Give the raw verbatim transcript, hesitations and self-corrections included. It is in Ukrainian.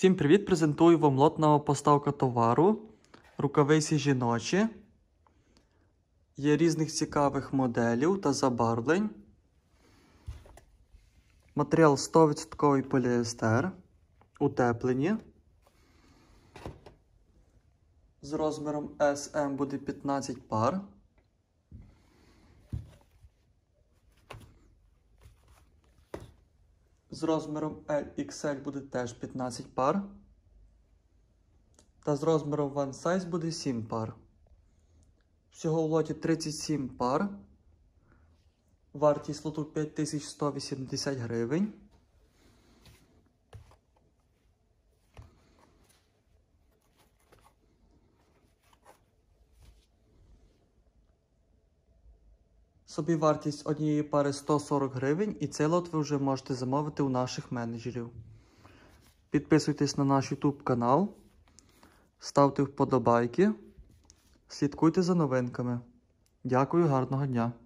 Всім привіт! Презентую вам лотна поставка товару. Рукавиці жіночі. Є різних цікавих моделів та забарвлень. Матеріал сто відсотків поліестер. Утеплені. З розміром ес ем буде п'ятнадцять пар. З розміром ель ікс ель буде теж п'ятнадцять пар. Та з розміром One Size буде сім пар. Всього в лоті тридцять сім пар. Вартість лоту п'ять тисяч сто вісімдесят гривень. Собівартість однієї пари сто сорок гривень, і цей лот ви вже можете замовити у наших менеджерів. Підписуйтесь на наш ютуб канал, ставте вподобайки, слідкуйте за новинками. Дякую, гарного дня!